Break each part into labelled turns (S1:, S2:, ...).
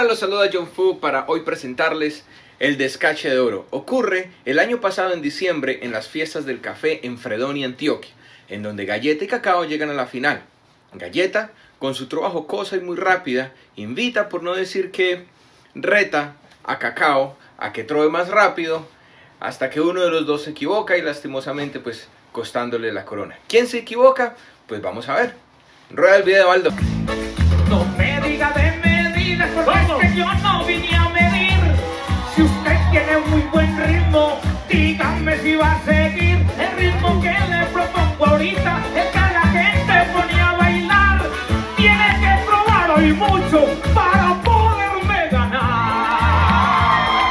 S1: los saluda John Fu para hoy presentarles el Descache de Oro. Ocurre el año pasado en diciembre en las fiestas del café en Fredonia, Antioquia, en donde Galleta y Cacao llegan a la final. Galleta, con su trova jocosa y muy rápida, invita, por no decir que reta a Cacao a que trove más rápido, hasta que uno de los dos se equivoca y lastimosamente pues costándole la corona. ¿Quién se equivoca? Pues vamos a ver. Rueda el video, Aldo.
S2: No me diga de medidas, porque es que yo no vine a medir. Si usted tiene muy buen ritmo, dígame si va a seguir el ritmo que le propongo ahorita. Es que la gente pone a bailar. Tiene que probar hoy mucho para poderme ganar.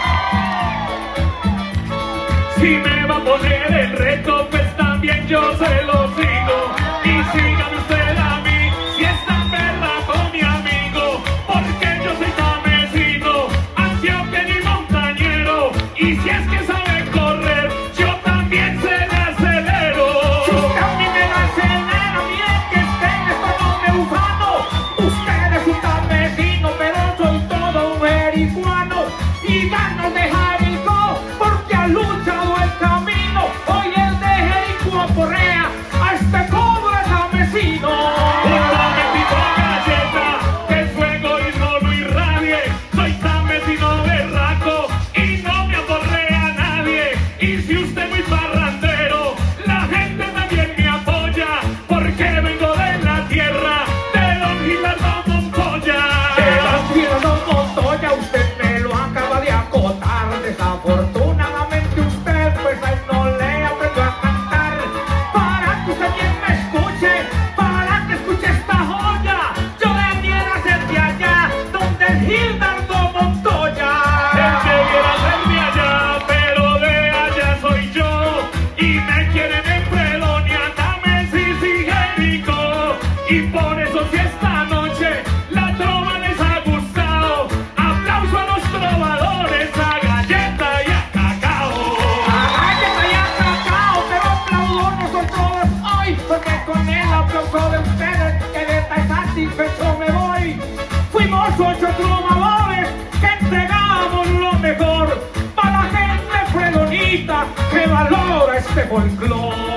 S2: Si me va a poner el reto, pues también yo se lo sigo. Y sígame usted a mí, si es tan verdad con mi amigo, porque yo soy tamecino, antioqueño y montañero. Y si es que sabe correr, yo también se le acelero. Si usted a mí me la acelera, bien que esté en esto no me ufano. Usted es un tamecino, pero soy todo un marihuano. Y ganas de Jericó, porque ha luchado el camino. Hoy el de Jericó aporrea a este pobre tamecino. Un momentito, Galleta, que su egoísmo lo irradie. Soy tamecino berraco y no me aporrea a nadie. Y si usted es muy parrandero, la gente también me apoya, porque vengo de la tierra de don Gilardo Montoya. De don Gilardo Montoya, usted me lo acaba de acotar. Desafortunadamente usted pues ahí no le aprendió a cantar. Para que usted bien me escuche, para que escuche esta joya, yo debiera ser de allá, donde el Gilardo Montoya. Él debiera ser de allá, pero de allá soy yo. Y me quieren en Fredonia, Támesis y Jericó. Y por eso si esta noche la trova les ha gustado, aplauso a los trovadores, a Galleta y a Cacao. A Galleta y a Cacao, pero aplaudo nosotros hoy, porque con el aplauso de ustedes, que de tan satisfecho me voy. Fuimos 8 trovadores que entregamos lo mejor para la gente fredonita que valora este folclore.